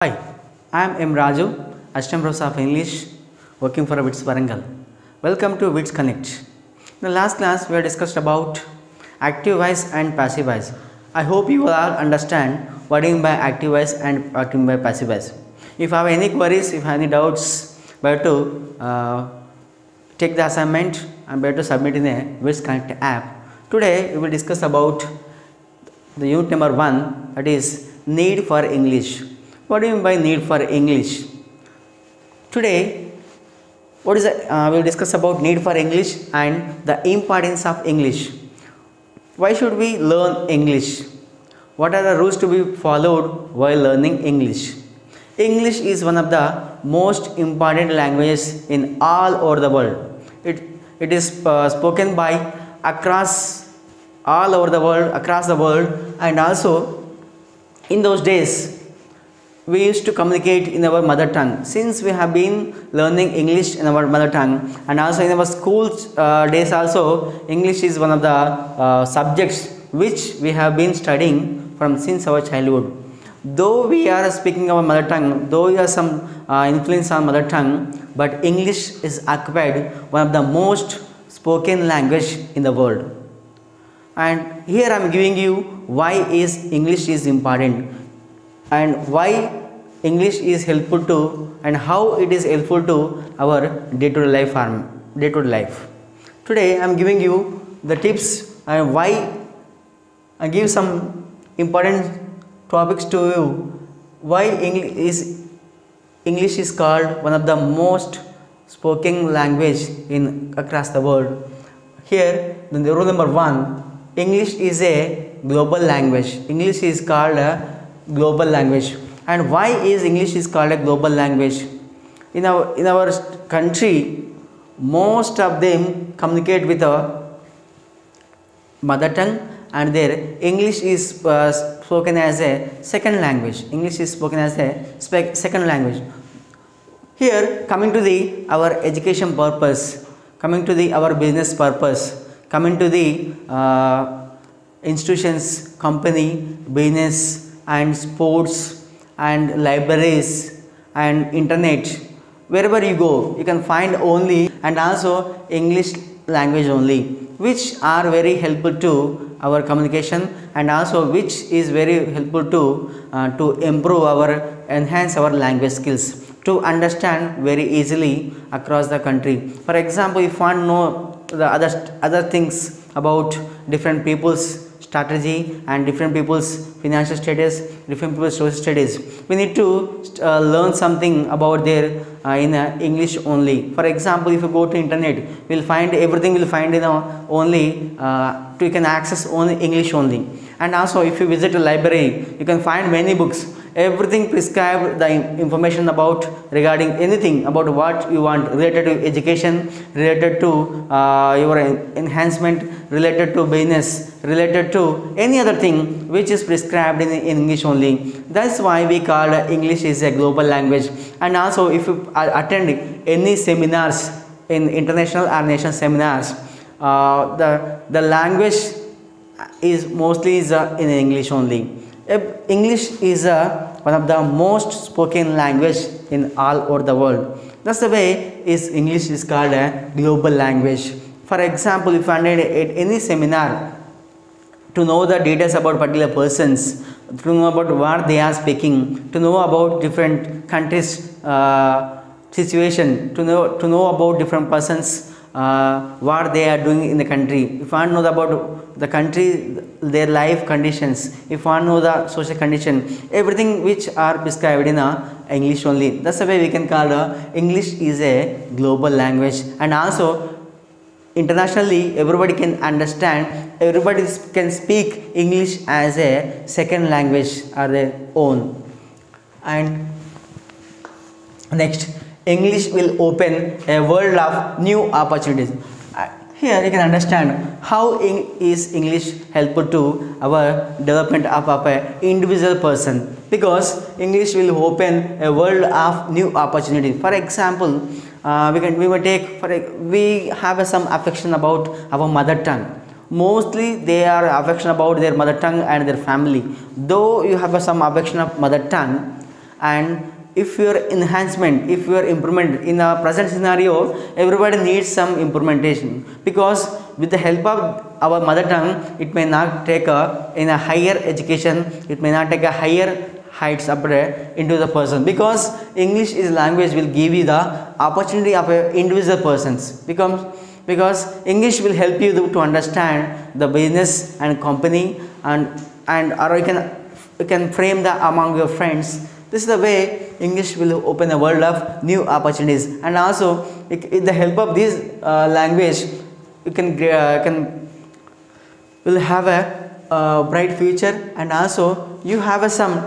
Hi, I am M. Raju, Assistant Professor of English, working for WITS Warangal. Welcome to WITS Connect. In the last class, we have discussed about active voice and passive voice. I hope you all understand what do you mean by active voice and what do you mean by passive voice. If you have any queries, if you have any doubts, better to take the assignment and better to submit in a WITS Connect app. Today, we will discuss about the unit number 1, that is need for English. What do you mean by need for English? Today, we will discuss about need for English and the importance of English. Why should we learn English? What are the rules to be followed while learning English? English is one of the most important languages in all over the world. It is spoken by across the world, and also in those days we used to communicate in our mother tongue. Since we have been learning English in our mother tongue, and also in our school days also, English is one of the subjects which we have been studying from since our childhood. Though we are speaking our mother tongue, though we have some influence on mother tongue, but English is occupied one of the most spoken language in the world. And here I am giving you why is English is important and why English is helpful to and how it is helpful to our day-to-day life. Today I am giving you the tips and why I give some important topics to you. Why English is called one of the most spoken language in across the world. Here the rule number 1, English is a global language. English is called a global language. And why is English is called a global language? In our country, most of them communicate with a mother tongue, and their English is spoken as a second language. English is spoken as a second language. Here, coming to our education purpose, coming to our business purpose, coming to the institutions, company, business and sports and libraries and internet, wherever you go, you can find only and also English language only, which are very helpful to our communication and also which is very helpful to enhance our language skills, to understand very easily across the country. For example, if you want to know the other things about different people's strategy and different people's financial status, different people's social status, we need to learn something about their in English only. For example, if you go to internet, we'll find everything will find in only you can access only English only. And also if you visit a library, you can find many books, everything prescribed the information about regarding anything about what you want, related to education, related to your enhancement, related to business, related to any other thing which is prescribed in English only. That's why we call English is a global language. And also if you attend any seminars in international or national seminars, the language is mostly in English only. English is one of the most spoken language in all over the world. That's the way English is called a global language. For example, if you attend any seminar to know the details about particular persons, to know about what they are speaking, to know about different countries' situation, to know about different persons what they are doing in the country. If you want to know about the country, their life conditions, if you want to know the social condition, everything which are prescribed in English only. That's the way we can call English is a global language. And also internationally everybody can understand, everybody can speak English as a second language or their own. And next, English will open a world of new opportunities. Here you can understand how is English helpful to our development of an individual person, because English will open a world of new opportunities. For example, we have some affection about our mother tongue. Mostly they are affection about their mother tongue and their family. Though you have some affection of mother tongue, and if your enhancement, if your improvement in a present scenario, everybody needs some implementation, because with the help of our mother tongue, it may not take in a higher education, it may not take a higher heights up there into the person, because English is language will give you the opportunity of a individual persons, because English will help you to understand the business and company, and or you can frame the among your friends. This is the way English will open a world of new opportunities, and also with the help of this language, you can will have a bright future, and also you have some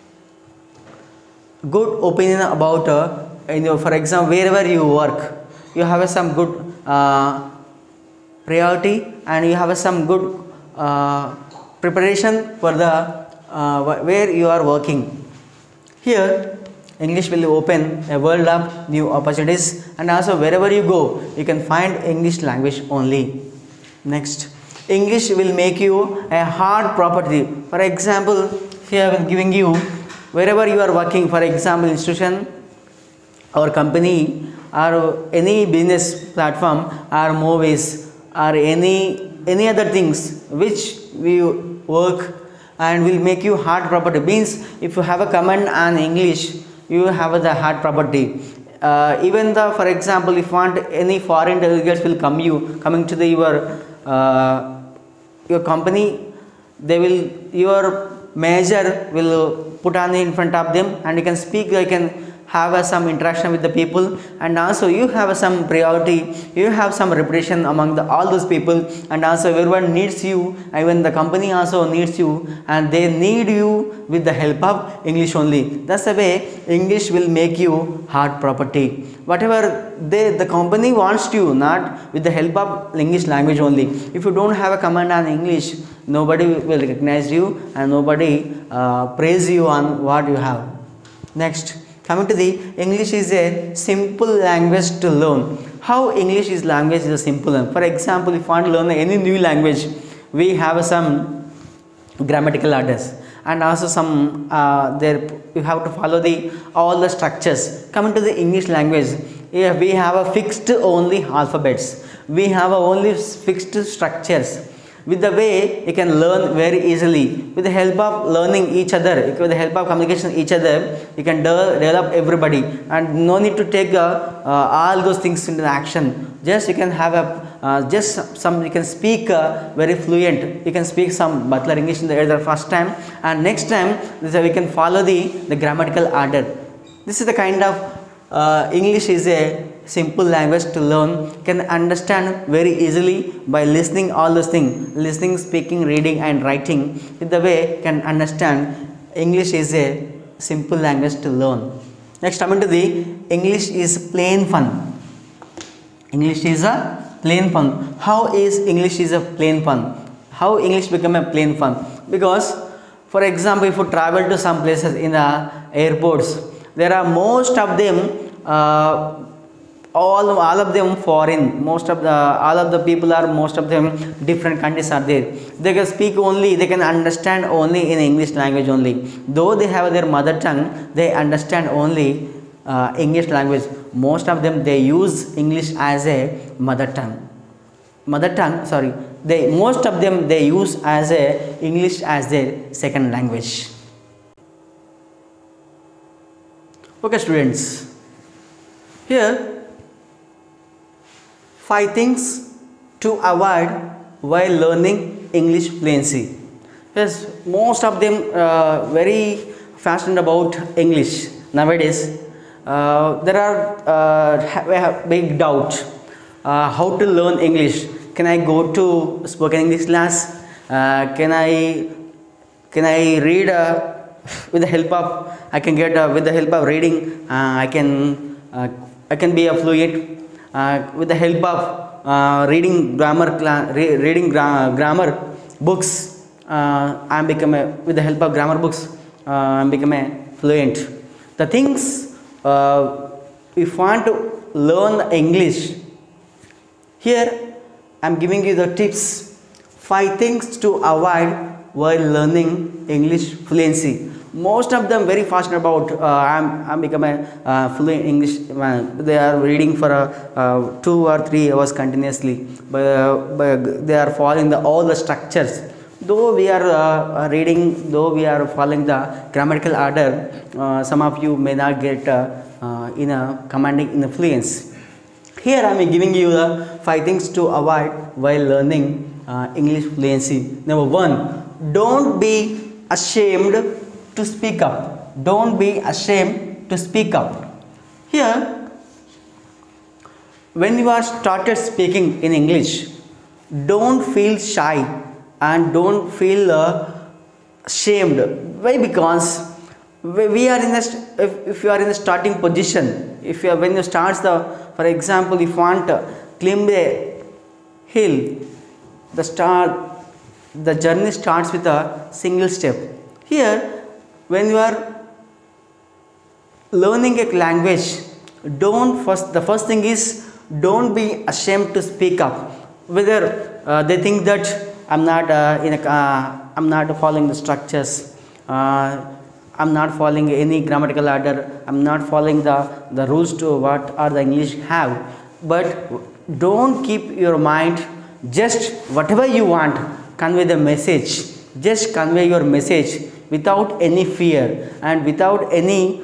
good opinion about for example, wherever you work, you have some good priority, and you have some good preparation for the where you are working. Here English will open a world of new opportunities, and also wherever you go, you can find English language only. Next, English will make you a hard property. For example, here I am giving you, wherever you are working, for example, institution or company or any business platform or movies or any other things which we work and will make you hard property, means if you have a command on English, you have the hard property. Even the, for example, if you want any foreign delegates will coming to the your company, they will, your manager will put on in front of them, and you can speak, you can have some interaction with the people, and also you have some priority, you have some reputation among all those people, and also everyone needs you, even the company also needs you, and they need you with the help of English only. That's the way English will make you hard property. Whatever the company wants you, not with the help of English language only. If you don't have a command on English, nobody will recognize you, and nobody praise you on what you have. Next, coming to the English is a simple language to learn. How English is language is a simple one. For example, if you want to learn any new language, we have some grammatical orders, and also some there you have to follow all the structures. Coming to the English language, yeah, we have a fixed only alphabets. We have only fixed structures. With the way you can learn very easily, with the help of learning each other, with the help of communication each other, you can develop everybody, and no need to take all those things into action. Just you can have you can speak very fluent, you can speak some Butler English in the first time, and next time we can follow the grammatical order. This is the kind of English is a simple language to learn, can understand very easily by listening all those things, listening, speaking, reading and writing. With the way can understand, English is a simple language to learn. Next, coming to the English is plain fun. English is a plain fun. How is English is a plain fun? How English become a plain fun? Because, for example, if you travel to some places in the airports, there are most of them all of them foreign, all of the people are, most of them different countries are there. They can speak only, they can understand only in English language only. Though they have their mother tongue, they understand only English language. Most of them, they use English as a mother tongue. Most of them, they use as a English as their second language. Okay students, here 5 things to avoid while learning English fluency. Yes, most of them very fascinated about English nowadays. There are big doubt how to learn English. Can I go to spoken English class? Can I read with the help of, I can get with the help of reading, I can be a fluent. With the help of reading grammar books, with the help of grammar books, I become a fluent. The things if you want to learn English, here I am giving you the tips, 5 things to avoid while learning English fluency. Most of them very fast about I'm become a fluent English man. They are reading for 2 or 3 hours continuously, but they are following all the structures. Though we are reading, though we are following the grammatical order, some of you may not get in a commanding influence. Here I am giving you the 5 things to avoid while learning English fluency. Number 1, don't be ashamed to speak up. Don't be ashamed to speak up. Here, when you are started speaking in English, don't feel shy and don't feel ashamed. Why? Because we are in a if you are in a starting position, if you are, when you start for example, if you want to climb a hill, the journey starts with a single step. Here, when you are learning a language, the first thing is don't be ashamed to speak up. Whether they think that I'm not following the structures, I'm not following any grammatical order, I'm not following the rules to what are the English have. But don't keep your mind, just whatever you want, convey the message. Just convey your message without any fear and without any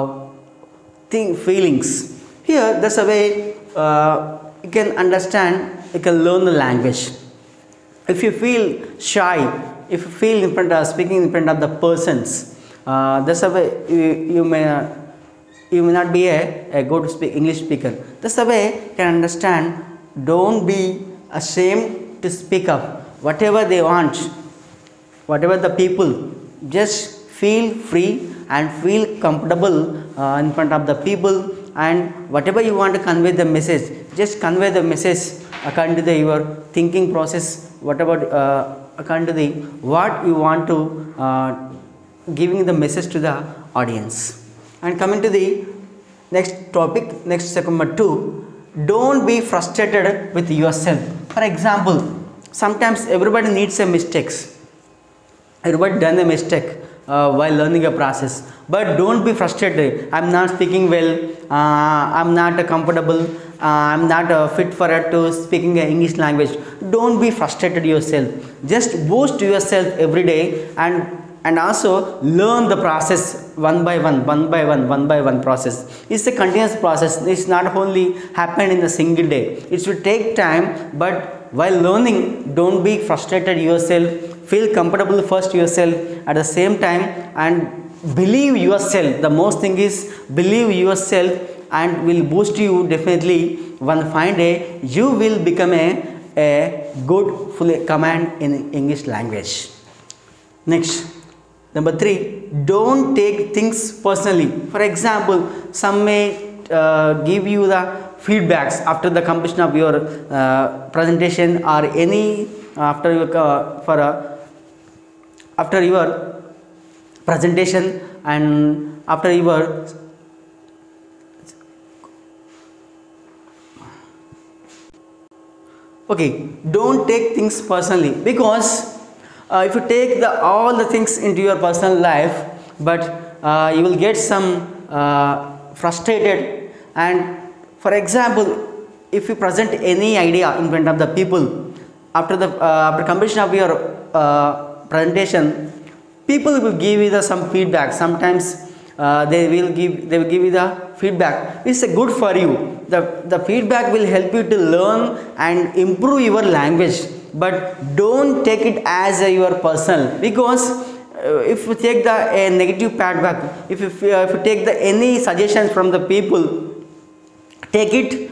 feelings. Here, that's a way you can understand, you can learn the language. If you feel shy, if you feel in front of speaking in front of the persons, that's a way you may not be a good English speaker. That's the way you can understand. Don't be ashamed to speak up. Whatever they want, whatever the people, just feel free and feel comfortable in front of the people, and whatever you want to convey the message, just convey the message according to your thinking process, whatever according to what you want to giving the message to the audience. And coming to the next topic, next segment number 2, don't be frustrated with yourself. For example, sometimes everybody needs a mistakes. Everybody done a mistake while learning a process, but don't be frustrated. I'm not speaking well, I'm not comfortable, I'm not fit for it to speaking English language. Don't be frustrated yourself. Just boost yourself every day, and also learn the process one by one process. It's a continuous process. It's not only happen in a single day. It will take time, but while learning, don't be frustrated yourself. Feel comfortable first yourself at the same time, and believe yourself. The most thing is believe yourself, and will boost you definitely. One fine day you will become a good full command in English language. Next, number 3, don't take things personally. For example, some may give you the feedbacks after the completion of your presentation, or any after your presentation, and after your okay, don't take things personally, because if you take all the things into your personal life, but you will get some frustrated. And for example, if you present any idea in front of the people, after completion of your presentation, people will give you some feedback. Sometimes they will give you the feedback. It's good for you. The feedback will help you to learn and improve your language, but don't take it as your personal, because if you take a negative feedback, if you take any suggestions from the people, take it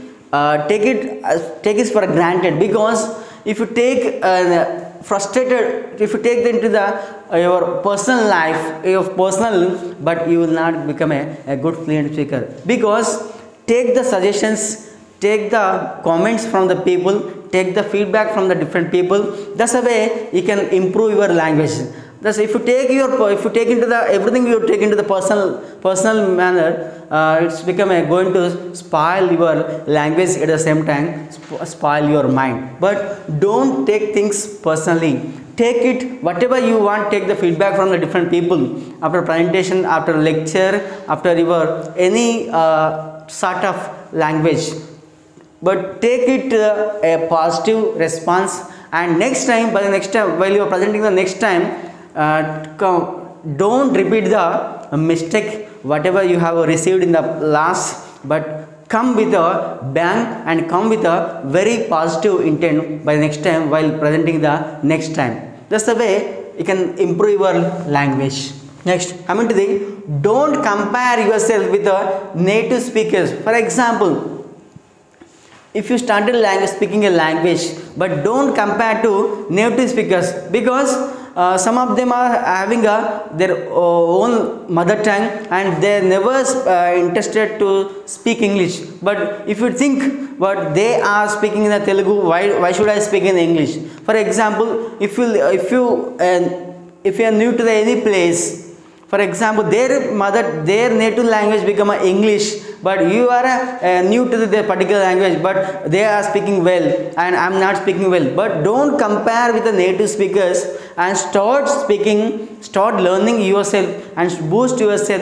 for granted. Because if you take frustrated, if you take into your personal life, your personal, but you will not become a good fluent speaker. Because take the suggestions, take the comments from the people, take the feedback from the different people. That's the way you can improve your language. Thus, if you take into the everything you take into the personal manner, it's going to spoil your language, at the same time spoil your mind. But don't take things personally. take it whatever you want, take the feedback from the different people after presentation, after lecture, after your any sort of language, but take it a positive response. And next time, by the next time while you are presenting the next time, don't repeat the mistake whatever you have received in the last, but come with a bang and come with a very positive intent by next time while presenting the next time. That's the way you can improve your language. Next, coming to the, don't compare yourself with the native speakers. For example, if you started speaking a language, but don't compare to native speakers, because some of them are having their own mother tongue and they are never interested to speak English. But if you think what they are speaking in the Telugu, why should I speak in English? For example, if you are new to any place, for example, their native language become English, but you are new to the particular language, but they are speaking well and I am not speaking well. But don't compare with the native speakers and start speaking, start learning yourself and boost yourself.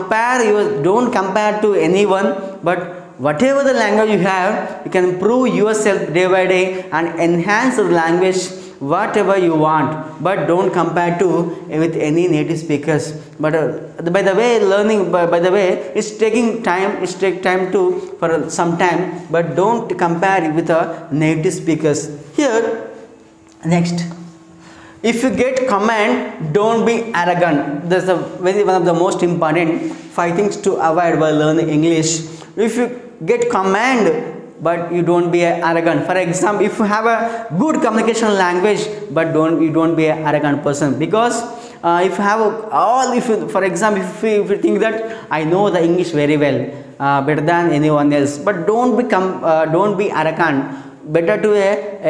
Don't compare to anyone, but whatever the language you have, you can improve yourself day by day and enhance the language whatever you want, but don't compare to with any native speakers. But by the way, learning by the way, it's taking time, to for some time, but don't compare with the native speakers. Here, next, if you get command, don't be arrogant. That's one of the most important 5 things to avoid while learning English. If you get command, but you don't be arrogant. For example, if you have a good communication language, but you don't be an arrogant person, because if you have for example, if you think that I know the English very well, better than anyone else, but don't be arrogant. Better to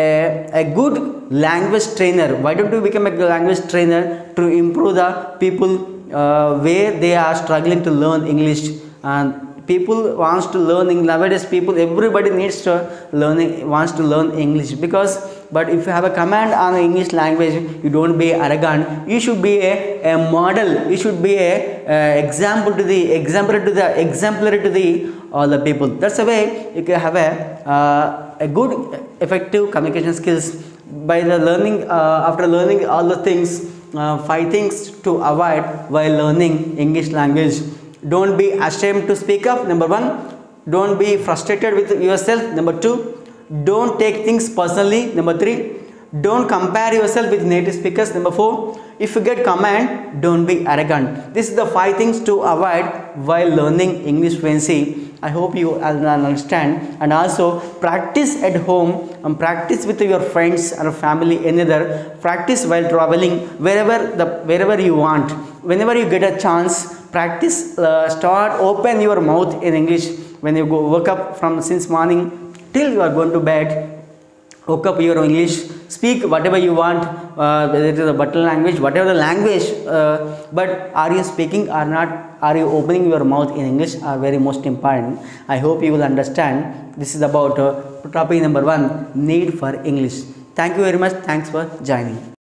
a good language trainer. Why don't you become a language trainer to improve the people where they are struggling to learn English? And people wants to learn English nowadays. Everybody wants to learn English, but if you have a command on English language, you don't be arrogant. You should be a model. You should be a exemplary to the all the people. That's the way you can have a good effective communication skills by the learning. After learning all the things, 5 things to avoid while learning English language. Don't be ashamed to speak up, number 1. Don't be frustrated with yourself, number 2. Don't take things personally, number 3. Don't compare yourself with native speakers, number 4. If you get command, don't be arrogant. This is the 5 things to avoid while learning English fluency. I hope you understand, and also practice at home and practice with your friends or family, another practice while traveling, wherever you want. Whenever you get a chance, practice, open your mouth in English when you wake up from since morning till you are going to bed. Woke up your English, speak whatever you want, whether it is a button language, whatever the language, but are you speaking or not? Are you opening your mouth in English are very most important. I hope you will understand. This is about topic number 1, need for English. Thank you very much. Thanks for joining.